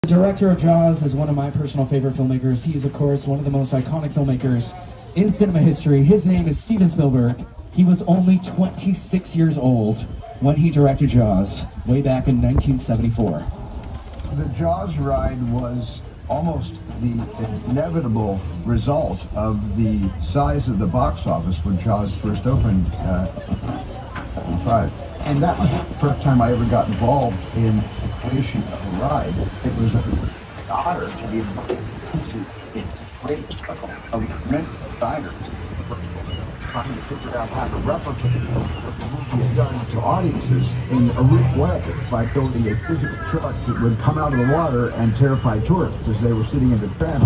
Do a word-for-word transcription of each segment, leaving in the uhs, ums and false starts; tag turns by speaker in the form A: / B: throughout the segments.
A: The director of Jaws is one of my personal favorite filmmakers. He is, of course, one of the most iconic filmmakers in cinema history. His name is Steven Spielberg. He was only twenty-six years old when he directed Jaws, way back in nineteen seventy-four.
B: The Jaws ride was almost the inevitable result of the size of the box office when Jaws first opened uh, five. And that was the first time I ever got involved in the creation of a ride. It was an honor to be invited to its great struggle of tremendous designers trying to figure out how to replicate what the movie had done to audiences in a real way by building a physical truck that would come out of the water and terrify tourists as they were sitting in the tram.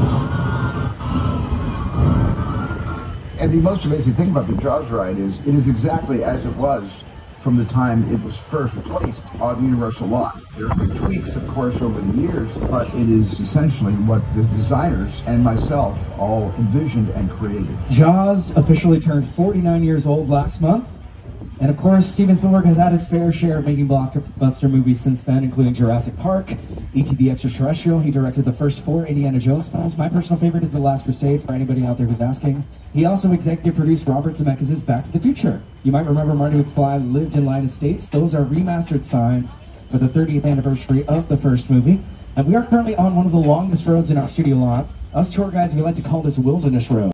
B: And the most amazing thing about the Jaws ride is it is exactly as it was from the time it was first placed on Universal Lot. There have been tweaks, of course, over the years, but it is essentially what the designers and myself all envisioned and created.
A: Jaws officially turned forty-nine years old last month. And of course, Steven Spielberg has had his fair share of making blockbuster movies since then, including Jurassic Park, E T the Extraterrestrial. He directed the first four Indiana Jones films. My personal favorite is The Last Crusade, for anybody out there who's asking. He also executive produced Robert Zemeckis' Back to the Future. You might remember Marty McFly lived in Line Estates. Those are remastered signs for the thirtieth anniversary of the first movie. And we are currently on one of the longest roads in our studio lot. Us tour guides, we like to call this Wilderness Road.